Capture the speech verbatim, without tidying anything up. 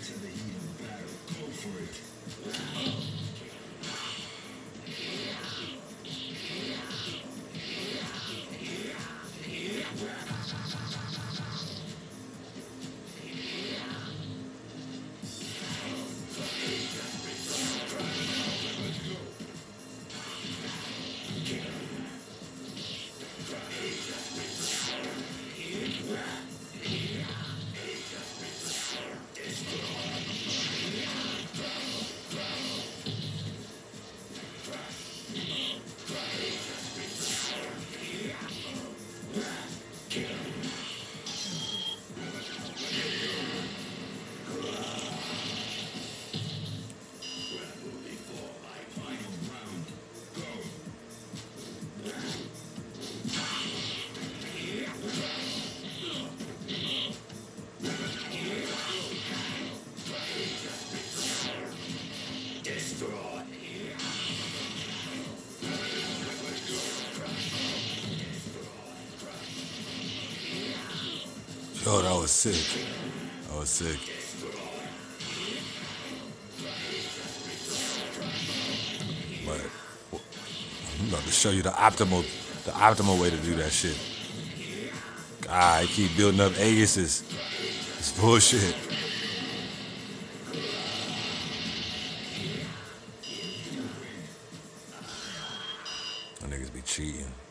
Yo, that was sick. That was sick. But I'm about to show you the optimal, the optimal way to do that shit. God, I keep building up Aegises. It's bullshit. Them niggas be cheating.